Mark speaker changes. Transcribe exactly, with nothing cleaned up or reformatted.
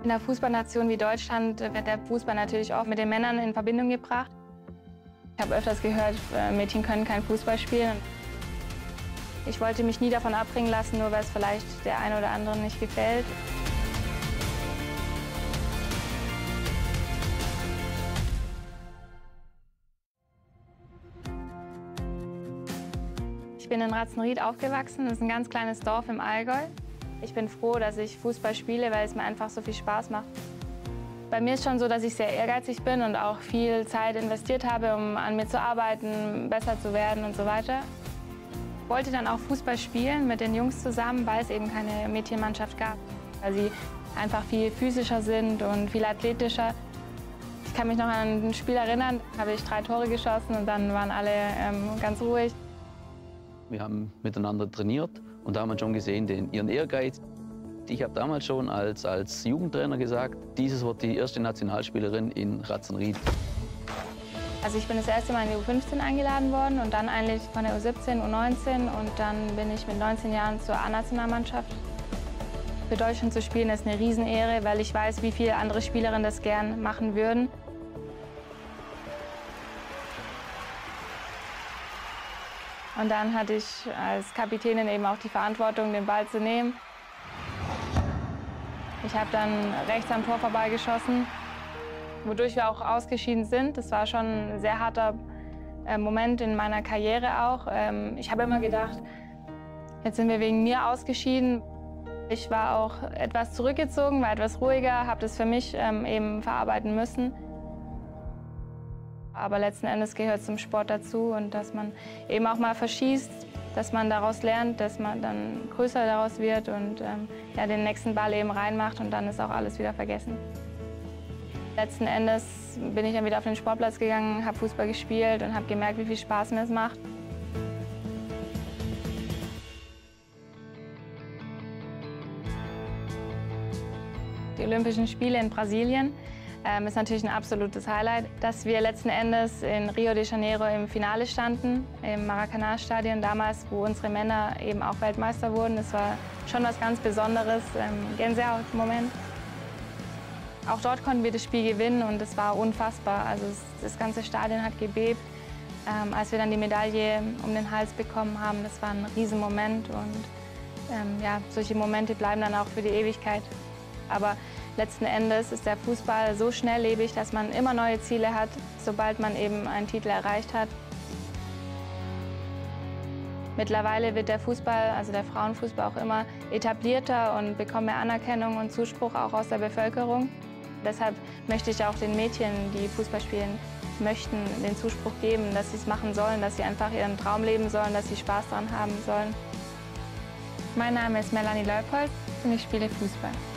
Speaker 1: In einer Fußballnation wie Deutschland wird der Fußball natürlich auch mit den Männern in Verbindung gebracht. Ich habe öfters gehört, Mädchen können kein Fußball spielen. Ich wollte mich nie davon abbringen lassen, nur weil es vielleicht der einen oder anderen nicht gefällt. Ich bin in Ratzenried aufgewachsen, das ist ein ganz kleines Dorf im Allgäu. Ich bin froh, dass ich Fußball spiele, weil es mir einfach so viel Spaß macht. Bei mir ist schon so, dass ich sehr ehrgeizig bin und auch viel Zeit investiert habe, um an mir zu arbeiten, besser zu werden und so weiter. Ich wollte dann auch Fußball spielen mit den Jungs zusammen, weil es eben keine Mädchenmannschaft gab. Weil sie einfach viel physischer sind und viel athletischer. Ich kann mich noch an ein Spiel erinnern, da habe ich drei Tore geschossen und dann waren alle ähm, ganz ruhig.
Speaker 2: Wir haben miteinander trainiert und da haben wir schon gesehen, den, ihren Ehrgeiz. Ich habe damals schon als, als Jugendtrainer gesagt, dieses wird die erste Nationalspielerin in Ratzenried.
Speaker 1: Also ich bin das erste Mal in die U fünfzehn eingeladen worden und dann eigentlich von der U siebzehn, U neunzehn und dann bin ich mit neunzehn Jahren zur A-Nationalmannschaft. Für Deutschland zu spielen ist eine Riesenehre, weil ich weiß, wie viele andere Spielerinnen das gern machen würden. Und dann hatte ich als Kapitänin eben auch die Verantwortung, den Ball zu nehmen. Ich habe dann rechts am Tor vorbeigeschossen, wodurch wir auch ausgeschieden sind. Das war schon ein sehr harter äh, Moment in meiner Karriere auch. Ähm, ich habe immer gedacht, jetzt sind wir wegen mir ausgeschieden. Ich war auch etwas zurückgezogen, war etwas ruhiger, habe das für mich ähm, eben verarbeiten müssen. Aber letzten Endes gehört es zum Sport dazu und dass man eben auch mal verschießt, dass man daraus lernt, dass man dann größer daraus wird und ähm, ja, den nächsten Ball eben reinmacht und dann ist auch alles wieder vergessen. Letzten Endes bin ich dann wieder auf den Sportplatz gegangen, habe Fußball gespielt und habe gemerkt, wie viel Spaß mir es macht. Die Olympischen Spiele in Brasilien ähm, ist natürlich ein absolutes Highlight. Dass wir letzten Endes in Rio de Janeiro im Finale standen, im Maracanã-Stadion damals, wo unsere Männer eben auch Weltmeister wurden. Das war schon was ganz Besonderes, ähm, Gänsehaut-Moment. Auch dort konnten wir das Spiel gewinnen und es war unfassbar. Also es, das ganze Stadion hat gebebt. Ähm, als wir dann die Medaille um den Hals bekommen haben, das war ein Riesenmoment und ähm, ja, solche Momente bleiben dann auch für die Ewigkeit. Aber letzten Endes ist der Fußball so schnelllebig, dass man immer neue Ziele hat, sobald man eben einen Titel erreicht hat. Mittlerweile wird der Fußball, also der Frauenfußball, auch immer etablierter und bekommt mehr Anerkennung und Zuspruch auch aus der Bevölkerung. Deshalb möchte ich auch den Mädchen, die Fußball spielen möchten, den Zuspruch geben, dass sie es machen sollen, dass sie einfach ihren Traum leben sollen, dass sie Spaß daran haben sollen. Mein Name ist Melanie Leupold und ich spiele Fußball.